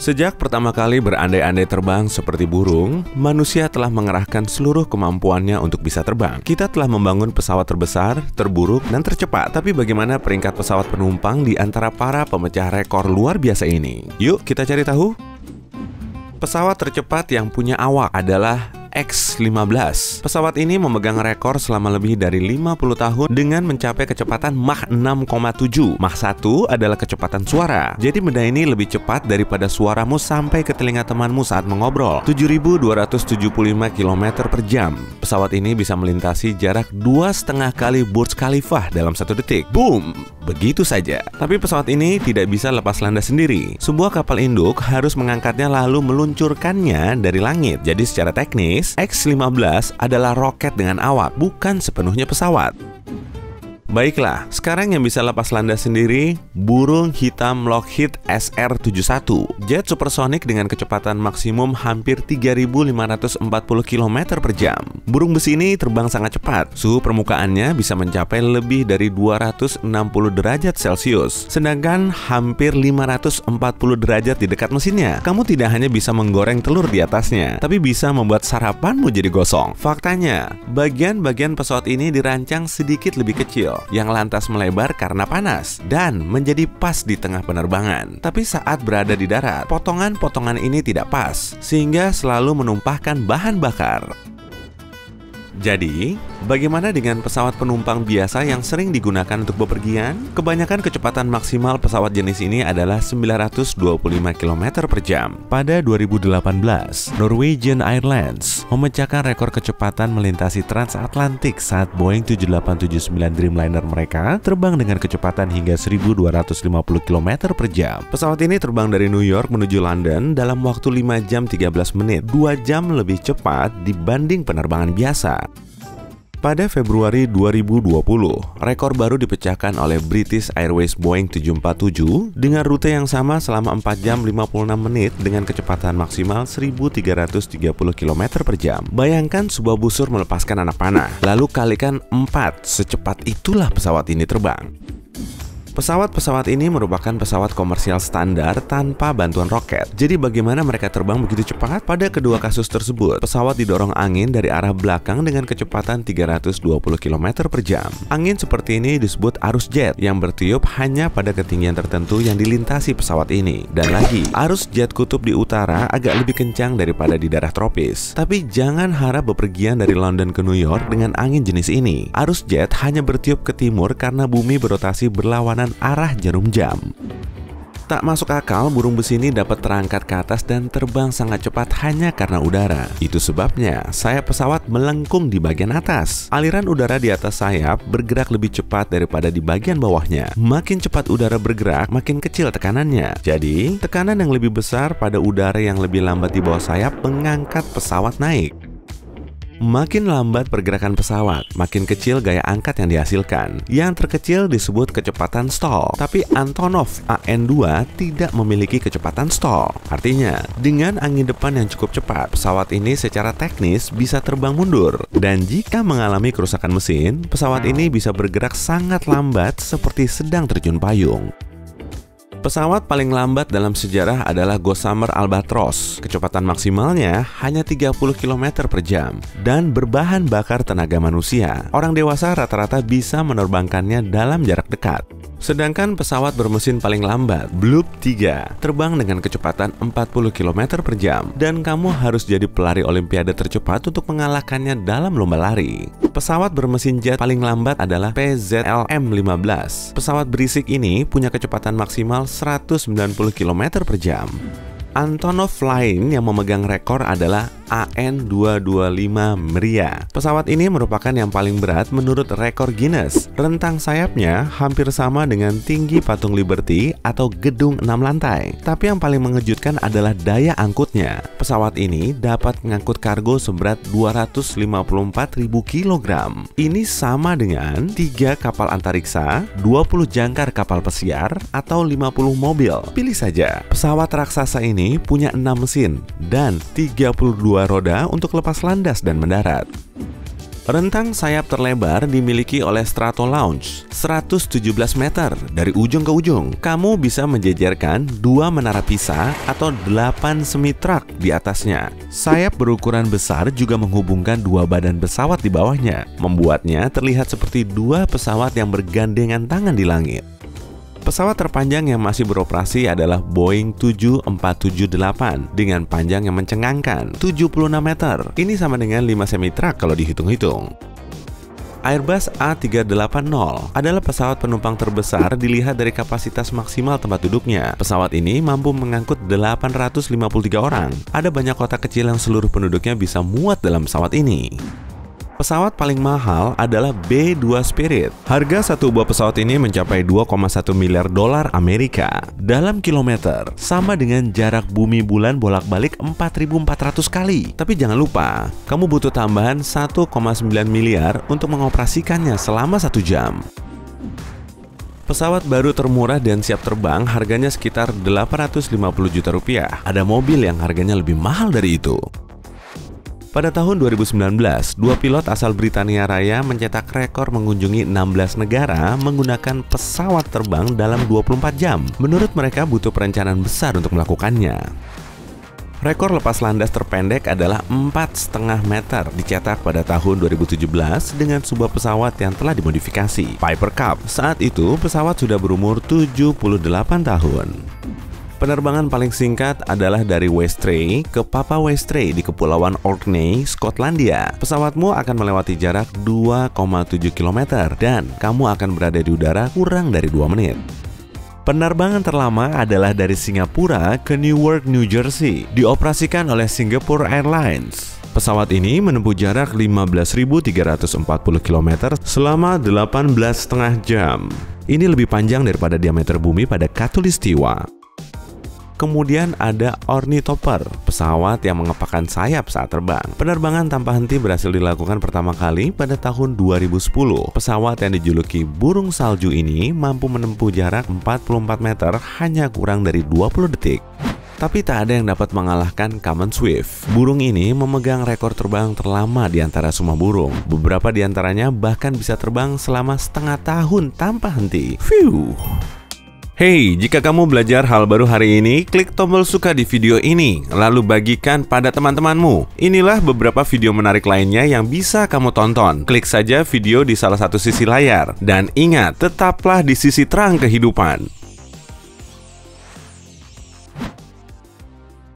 Sejak pertama kali berandai-andai terbang seperti burung, manusia telah mengerahkan seluruh kemampuannya untuk bisa terbang. Kita telah membangun pesawat terbesar, terburuk, dan tercepat. Tapi bagaimana peringkat pesawat penumpang di antara para pemecah rekor luar biasa ini? Yuk kita cari tahu. Pesawat tercepat yang punya awak adalah X-15. Pesawat ini memegang rekor selama lebih dari 50 tahun dengan mencapai kecepatan Mach 6,7. Mach 1 adalah kecepatan suara. Jadi benda ini lebih cepat daripada suaramu sampai ke telinga temanmu saat mengobrol. 7.275 km per jam. Pesawat ini bisa melintasi jarak 2,5 kali Burj Khalifah dalam 1 detik. Boom! Begitu saja. Tapi pesawat ini tidak bisa lepas landas sendiri. Sebuah kapal induk harus mengangkatnya lalu meluncurkannya dari langit. Jadi secara teknis, X-15 adalah roket dengan awak, bukan sepenuhnya pesawat. Baiklah, sekarang yang bisa lepas landas sendiri, burung hitam Lockheed SR-71. Jet supersonik dengan kecepatan maksimum hampir 3.540 km per jam. Burung besi ini terbang sangat cepat. Suhu permukaannya bisa mencapai lebih dari 260 derajat Celcius. Sedangkan hampir 540 derajat di dekat mesinnya. Kamu tidak hanya bisa menggoreng telur di atasnya, tapi bisa membuat sarapanmu jadi gosong. Faktanya, bagian-bagian pesawat ini dirancang sedikit lebih kecil, yang lantas melebar karena panas dan menjadi pas di tengah penerbangan. Tapi saat berada di darat, potongan-potongan ini tidak pas, sehingga selalu menumpahkan bahan bakar. Jadi, bagaimana dengan pesawat penumpang biasa yang sering digunakan untuk bepergian? Kebanyakan kecepatan maksimal pesawat jenis ini adalah 925 km per jam. Pada 2018, Norwegian Airlines memecahkan rekor kecepatan melintasi transatlantik saat Boeing 7879 Dreamliner mereka terbang dengan kecepatan hingga 1250 km per jam. Pesawat ini terbang dari New York menuju London dalam waktu 5 jam 13 menit, 2 jam lebih cepat dibanding penerbangan biasa. Pada Februari 2020, rekor baru dipecahkan oleh British Airways Boeing 747 dengan rute yang sama selama 4 jam 56 menit dengan kecepatan maksimal 1.330 km per jam. Bayangkan sebuah busur melepaskan anak panah, lalu kalikan 4, secepat itulah pesawat ini terbang. Pesawat-pesawat ini merupakan pesawat komersial standar tanpa bantuan roket. Jadi bagaimana mereka terbang begitu cepat? Pada kedua kasus tersebut, pesawat didorong angin dari arah belakang dengan kecepatan 320 km per jam. Angin seperti ini disebut arus jet yang bertiup hanya pada ketinggian tertentu yang dilintasi pesawat ini. Dan lagi, arus jet kutub di utara agak lebih kencang daripada di daerah tropis. Tapi jangan harap bepergian dari London ke New York dengan angin jenis ini. Arus jet hanya bertiup ke timur karena bumi berotasi berlawanan arah jarum jam. Tak masuk akal burung besi ini dapat terangkat ke atas dan terbang sangat cepat hanya karena udara. Itu sebabnya sayap pesawat melengkung di bagian atas. Aliran udara di atas sayap bergerak lebih cepat daripada di bagian bawahnya. Makin cepat udara bergerak, makin kecil tekanannya. Jadi, tekanan yang lebih besar pada udara yang lebih lambat di bawah sayap mengangkat pesawat naik. Makin lambat pergerakan pesawat, makin kecil gaya angkat yang dihasilkan. Yang terkecil disebut kecepatan stall. Tapi Antonov AN-2 tidak memiliki kecepatan stall. Artinya, dengan angin depan yang cukup cepat, pesawat ini secara teknis bisa terbang mundur. Dan jika mengalami kerusakan mesin, pesawat ini bisa bergerak sangat lambat seperti sedang terjun payung. Pesawat paling lambat dalam sejarah adalah Gossamer Albatros. Kecepatan maksimalnya hanya 30 km per jam dan berbahan bakar tenaga manusia. Orang dewasa rata-rata bisa menerbangkannya dalam jarak dekat. Sedangkan pesawat bermesin paling lambat, Bloop 3, terbang dengan kecepatan 40 km per jam. Dan kamu harus jadi pelari olimpiade tercepat untuk mengalahkannya dalam lomba lari. Pesawat bermesin jet paling lambat adalah PZLM-15. Pesawat berisik ini punya kecepatan maksimal 190 km per jam. Antonov lain yang memegang rekor adalah AN-225 Mriya. Pesawat ini merupakan yang paling berat menurut rekor Guinness. Rentang sayapnya hampir sama dengan tinggi patung Liberty atau gedung 6 lantai. Tapi yang paling mengejutkan adalah daya angkutnya. Pesawat ini dapat mengangkut kargo seberat 254.000 kg. Ini sama dengan 3 kapal antariksa, 20 jangkar kapal pesiar, atau 50 mobil. Pilih saja. Pesawat raksasa ini punya 6 mesin dan 32 roda untuk lepas landas dan mendarat. Rentang sayap terlebar dimiliki oleh Stratolaunch, 117 meter dari ujung ke ujung. Kamu bisa menjejerkan 2 menara pisah atau 8 semi-truck di atasnya. Sayap berukuran besar juga menghubungkan 2 badan pesawat di bawahnya, membuatnya terlihat seperti 2 pesawat yang bergandengan tangan di langit. Pesawat terpanjang yang masih beroperasi adalah Boeing 7478 dengan panjang yang mencengangkan 76 meter. Ini sama dengan 5 semi-truck kalau dihitung-hitung. Airbus A380 adalah pesawat penumpang terbesar dilihat dari kapasitas maksimal tempat duduknya. Pesawat ini mampu mengangkut 853 orang. Ada banyak kota kecil yang seluruh penduduknya bisa muat dalam pesawat ini. Pesawat paling mahal adalah B-2 Spirit. Harga satu buah pesawat ini mencapai 2,1 miliar dolar Amerika. Dalam kilometer, sama dengan jarak bumi bulan bolak-balik 4.400 kali. Tapi jangan lupa, kamu butuh tambahan 1,9 miliar untuk mengoperasikannya selama 1 jam. Pesawat baru termurah dan siap terbang harganya sekitar 850 juta rupiah. Ada mobil yang harganya lebih mahal dari itu. Pada tahun 2019, 2 pilot asal Britania Raya mencetak rekor mengunjungi 16 negara menggunakan pesawat terbang dalam 24 jam. Menurut mereka butuh perencanaan besar untuk melakukannya. Rekor lepas landas terpendek adalah 4,5 meter dicetak pada tahun 2017 dengan sebuah pesawat yang telah dimodifikasi, Piper Cub. Saat itu, pesawat sudah berumur 78 tahun. Penerbangan paling singkat adalah dari Westray ke Papa Westray di Kepulauan Orkney, Skotlandia. Pesawatmu akan melewati jarak 2,7 km dan kamu akan berada di udara kurang dari 2 menit. Penerbangan terlama adalah dari Singapura ke Newark, New Jersey, dioperasikan oleh Singapore Airlines. Pesawat ini menempuh jarak 15.340 km selama 18,5 jam. Ini lebih panjang daripada diameter bumi pada Khatulistiwa. Kemudian ada Ornithopter, pesawat yang mengepakkan sayap saat terbang. Penerbangan tanpa henti berhasil dilakukan pertama kali pada tahun 2010. Pesawat yang dijuluki burung salju ini mampu menempuh jarak 44 meter hanya kurang dari 20 detik. Tapi tak ada yang dapat mengalahkan Common Swift. Burung ini memegang rekor terbang terlama di antara semua burung. Beberapa di antaranya bahkan bisa terbang selama setengah tahun tanpa henti. Phew. Hey, jika kamu belajar hal baru hari ini, klik tombol suka di video ini, lalu bagikan pada teman-temanmu. Inilah beberapa video menarik lainnya yang bisa kamu tonton. Klik saja video di salah satu sisi layar. Dan ingat, tetaplah di sisi terang kehidupan.